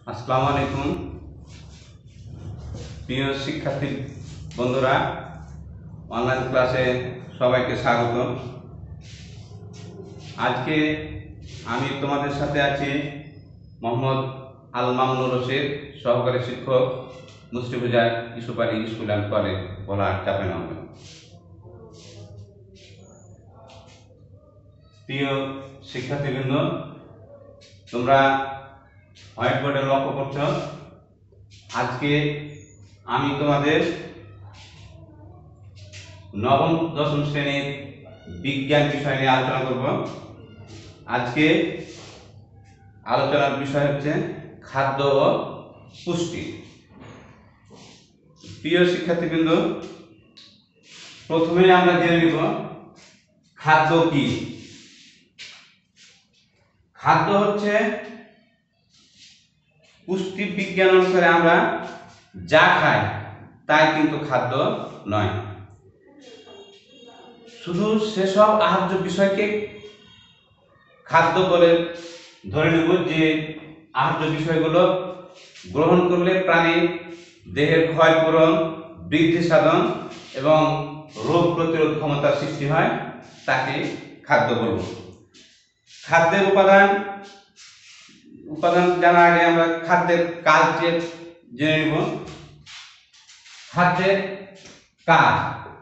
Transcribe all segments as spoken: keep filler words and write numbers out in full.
আসসালামু আলাইকুম প্রিয় শিক্ষার্থী বন্ধুরা, অনলাইন ক্লাসে সবাইকে স্বাগত। আজকে আমি তোমাদের সাথে আছি মোহাম্মদ আল মামুনুর রশিদ, সহকারী শিক্ষক, মুস্তিফুজা ইসুপারি school and college, Bholahat, Chapainawabganj. প্রিয় শিক্ষার্থীবৃন্দ, তোমরা হোয়াইট বোর্ডে লক্ষ্য করছ, আজকে আমি তোমাদের নবম দশম শ্রেণীর বিজ্ঞান বিষয় নিয়ে আলোচনা করব। আজকে আলোচনার বিষয় হচ্ছে খাদ্য ও পুষ্টি। প্রিয় শিক্ষার্থীবৃন্দ, প্রথমে আমরা জেনে নিব খাদ্য কি। খাদ্য হচ্ছে পুষ্টি বিজ্ঞান অনুসারে আমরা যা খাই তাই কিন্তু খাদ্য নয়। শুধু সেসব আহার্য বিষয়কে খাদ্য বলে ধরে নেব যে আহার্য বিষয়গুলো গ্রহণ করলে প্রাণীর দেহের ক্ষয় পূরণ, বৃদ্ধি সাধন এবং রোগ প্রতিরোধ ক্ষমতার সৃষ্টি হয়, তাকে খাদ্য বলব। খাদ্যের উপাদান উপাদান জানার আগে আমরা খাদ্যের কাজ জেনে নেব। খাদ্যের কাজ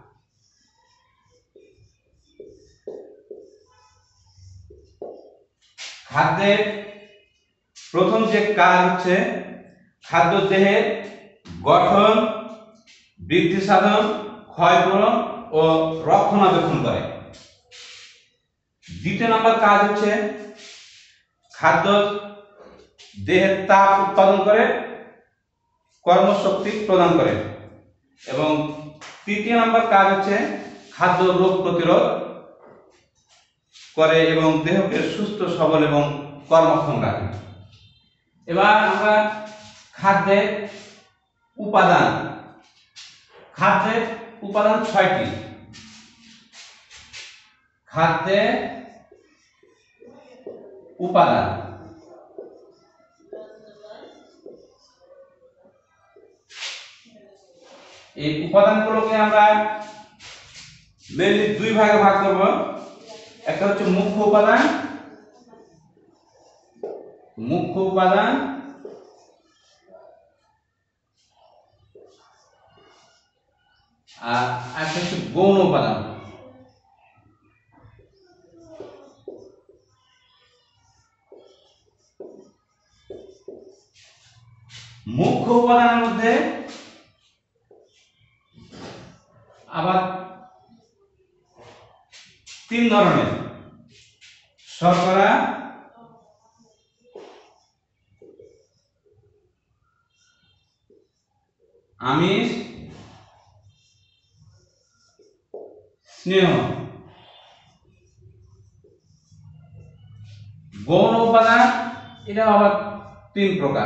খাদ্যের প্রথম যে কাজ হচ্ছে খাদ্য দেহের গঠন, বৃদ্ধি সাধন, ক্ষয়পূরণ ও রক্ষণাবেক্ষণ করে। দ্বিতীয় নম্বর কাজ হচ্ছে খাদ্য দেহের তাপ উৎপাদন করে, কর্মশক্তি প্রদান করে। এবং তৃতীয় নম্বর কাজ হচ্ছে খাদ্য রোগ প্রতিরোধ করে এবং দেহকে সুস্থ সবল এবং কর্মক্ষম রাখে। এবার আমরা খাদ্যের উপাদান খাদ্যের উপাদান ছয়টি। খাদ্যের উপাদান এই উপাদানগুলোকে আমরা মেনলি দুই ভাগে ভাগ করব। একটা হচ্ছে মুখ্য উপাদান মুখ্য উপাদান আর একটা হচ্ছে গৌণ উপাদান। মুখ্য উপাদানের মধ্যে আবার তিন ধরনের: শর্করা, আমিষ, স্নেহ। গৌণ উপাদান এটা আবার তিন প্রকার: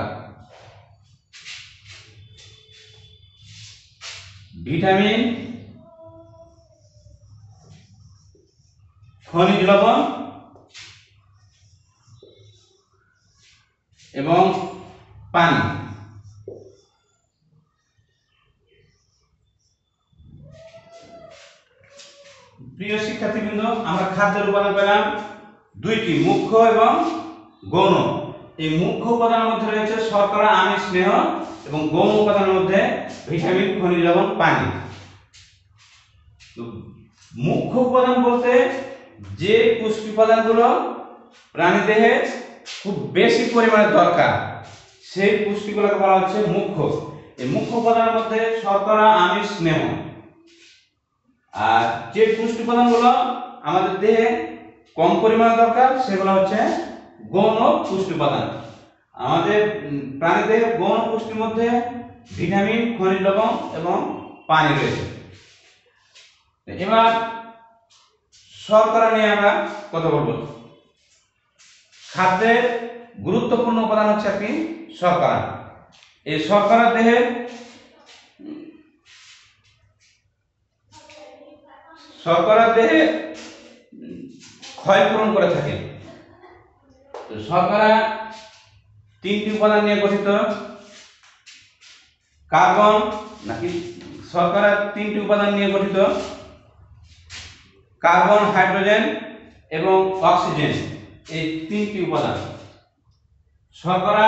ভিটামিন, খনিজ লবণ এবং পানি। প্রিয় শিক্ষার্থীবৃন্দ, আমরা খাদ্যের উপাদান পেলাম দুইটি, মুখ্য এবং গৌণ। এই মুখ্য উপাদানের মধ্যে রয়েছে শর্করা, আমিষ, স্নেহ, এবং গৌণ উপাদানের মধ্যে ভিটামিন, খনিজ লবণ, পানি। মুখ্য উপাদান বলতে যে পুষ্টি উপাদানগুলো প্রাণীদেহে খুব বেশি পরিমাণে দরকার, সেই পুষ্টিগুলোকে বলা হচ্ছে মুখ্য। এই মুখ্য উপাদানের মধ্যে শর্করা, আমিষ, স্নেহ। আর যে পুষ্টি উপাদানগুলো আমাদের দেহে কম পরিমাণে দরকার, সেগুলো হচ্ছে গৌণ পুষ্টি উপাদান। আমাদের প্রাণীদেহের গৌণ পুষ্টির মধ্যে ভিটামিন, খনিজ লবণ এবং পানি রয়েছে। এবার শর্করা নিয়ে আমরা কথা বলবো। খাদ্যের গুরুত্বপূর্ণ উপাদান হচ্ছে একটি শর্করা। এই শর্করা দেহে শর্করা দেহে ক্ষয় পূরণ করে থাকে। শর্করা তিনটি উপাদান নিয়ে গঠিত। কার্বন নাকি শর্করা তিনটি উপাদান নিয়ে গঠিত, কার্বন, হাইড্রোজেন এবং অক্সিজেন, এই তিনটি উপাদান। শর্করা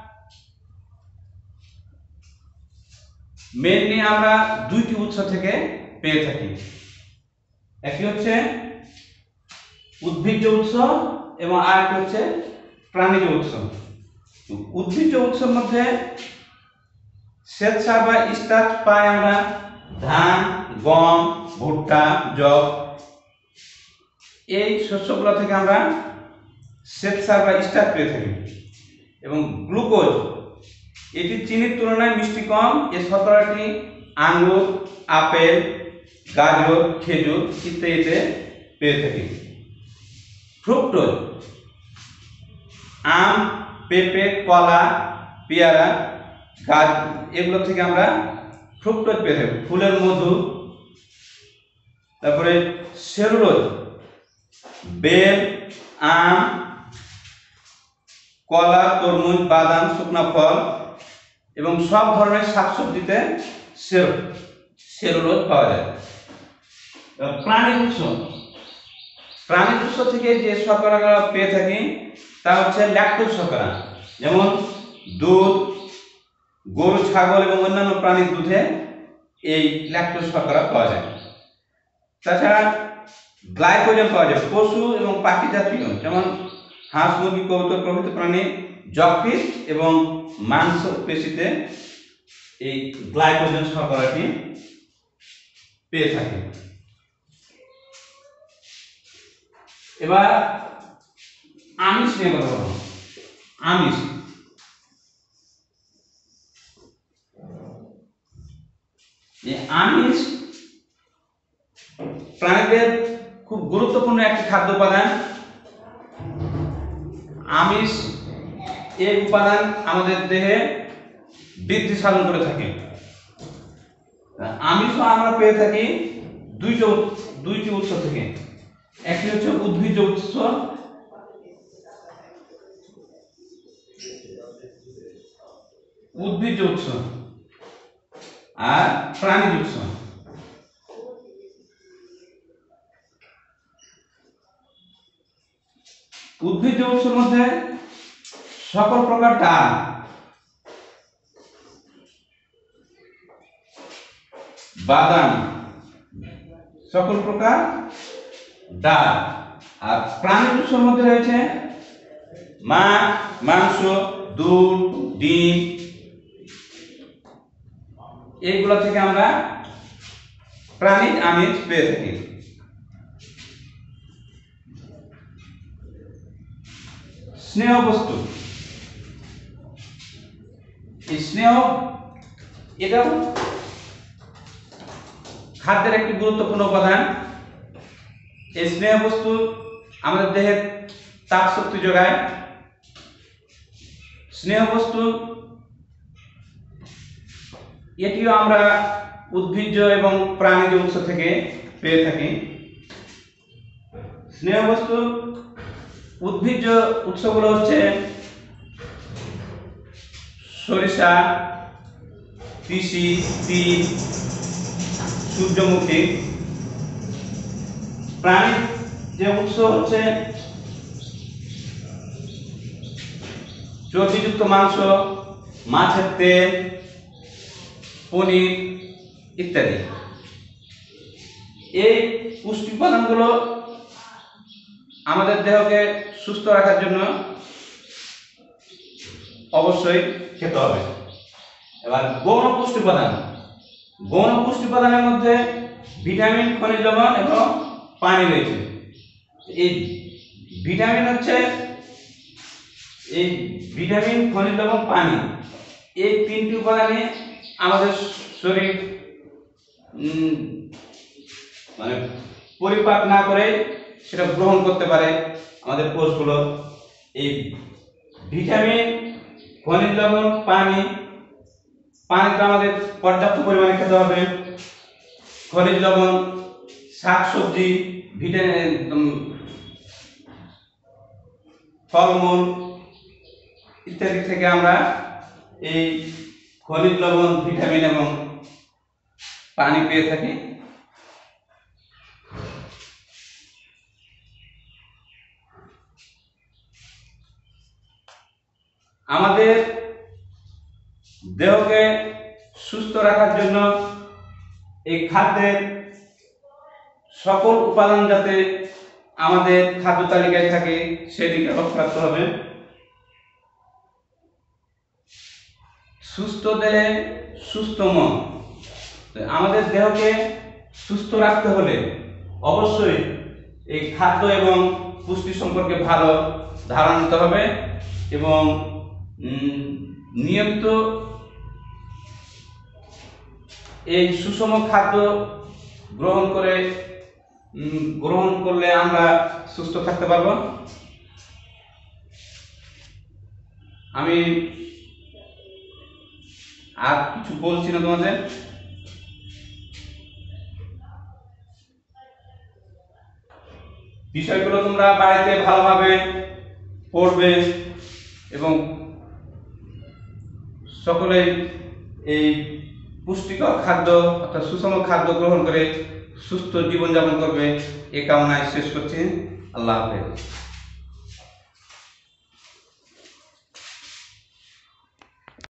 মেইনলি আমরা দুইটি উৎস থেকে পেয়ে থাকি। একটি হচ্ছে উদ্ভিজ্জ উৎস এবং আরেকটি হচ্ছে প্রাণীজ উৎস। উদ্ভিজ্জ উৎসের মধ্যে শ্বেতসার বা স্টার্চ পাই আমরা ধান, গম, ভুট্টা, যব, এই শস্যগুলো থেকে আমরা শ্বেতসার বা স্টার্চ পেয়ে থাকি। এবং গ্লুকোজ, এটি চিনির তুলনায় মিষ্টি কম। এই শর্করাটি আঙ্গুর, আপেল, গাজর, খেজুর ইত্যাদিতে পেয়ে থাকি। ফ্রুক্টোজ, আম, পেঁপে, কলা, পেয়ারা, গাছ, এগুলো থেকে আমরা ফ্রুক্টোজ পেয়ে থাকি। ফুলের মধু। তারপরে সেলুলোজ, বেল, আম, কলা, তরমুজ, বাদাম, শুকনা ফল এবং সব ধরনের শাকসবজিতে সেলুলোজ পাওয়া যায়। প্রাণীজ উৎস, প্রাণীজ উৎস থেকে যে শর্করা পেয়ে থাকি তা হচ্ছে ল্যাকটোজ শর্করা, যেমন দুধ, গরু, ছাগল এবং অন্যান্য প্রাণীর দুধে এই ল্যাকটোজ শর্করা পাওয়া যায়। তাছাড়া গ্লাইকোজেন পাওয়া যায় পশু এবং পাখি জাতীয়, যেমন হাঁস, মুরগি, কবুতর প্রভৃতি প্রাণী যকৃৎ এবং মাংস পেশিতে এই গ্লাইকোজেন শর্করাটি পেয়ে থাকে। এবার আমিষ নিয়ে কথা বলবো। আমিষ, আমিষ প্রাণীদের খুব গুরুত্বপূর্ণ একটি খাদ্য উপাদান। আমিষ এই উপাদান আমাদের দেহে বৃদ্ধি সাধন করে থাকে। আমিষও আমরা পেয়ে থাকি দুইটি দুইটি উৎস থেকে। একটি হচ্ছে উদ্ভিজ্জ উৎস, উদ্ভিজ্জ উৎস আর প্রাণীজ উৎস। উদ্ভিজ্জ উৎসের মধ্যে সকল প্রকার ডাল, বাদাম, সকল প্রকার ডাল। আর প্রাণীজ উৎসের মধ্যে রয়েছে মাছ, মাংস, দুধ, ডিম, এইগুলো থেকে আমরা প্রাণীজ আমিষ পেয়ে থাকি। স্নেহ বস্তু, এই স্নেহ এটাও খাদ্যের একটি গুরুত্বপূর্ণ উপাদান। এই স্নেহ বস্তু আমাদের দেহে তাপ শক্তি যোগায়। স্নেহ বস্তু এটিও আমরা উদ্ভিজ্জ এবং প্রাণীজ উৎস থেকে পেয়ে থাকি। স্নেহ বস্তু উদ্ভিজ্জ উৎসগুলো হচ্ছে সরিষা, তিসি, তিল, সূর্যমুখী। প্রাণীর যে উৎস হচ্ছে চর্বিযুক্ত মাংস, মাছের তেল, পনির ইত্যাদি। এই পুষ্টি উপাদানগুলো আমাদের দেহকে সুস্থ রাখার জন্য অবশ্যই খেতে হবে। এবার গৌণ পুষ্টি উপাদান, গৌণ পুষ্টি উপাদানের মধ্যে ভিটামিন, খনিজ লবণ এবং পানি রয়েছে। এই ভিটামিন হচ্ছে এই ভিটামিন, খনিজ লবণ, পানি, এই তিনটি উপাদানই আমাদের শরীর মানে পরিপাক না করে সেটা গ্রহণ করতে পারে আমাদের কোষগুলো। এই ভিটামিন, খনিজ লবণ, পানি, পানিটা আমাদের পর্যাপ্ত পরিমাণে খেতে হবে। খনিজ লবণ শাকসবজি, ভিটামিন, ফলমূল ইত্যাদি ইত্যাদি থেকে আমরা এই খনিজ লবণ, ভিটামিন এবং পানি পেয়ে থাকি। আমাদের দেহকে সুস্থ রাখার জন্য এই খাদ্যের সকল উপাদান যাতে আমাদের খাদ্য তালিকায় থাকে সেদিকে লক্ষ্য রাখতে হবে। সুস্থ দেহে সুস্থ মন। আমাদের দেহকে সুস্থ রাখতে হলে অবশ্যই এই খাদ্য এবং পুষ্টি সম্পর্কে ভালো ধারণা নিতে হবে এবং নিয়মিত এই সুষম খাদ্য গ্রহণ করে গ্রহণ করলে আমরা সুস্থ থাকতে পারব। আমি আর কিছু বলছি না তোমাদের। বিষয়গুলো তোমরা বাড়িতে ভালোভাবে পড়বে এবং সকলেই এই পুষ্টিকর খাদ্য অর্থাৎ সুষম খাদ্য গ্রহণ করে সুস্থ জীবনযাপন করবে, এ কামনায় শেষ করছি। আল্লাহ হাফেজ।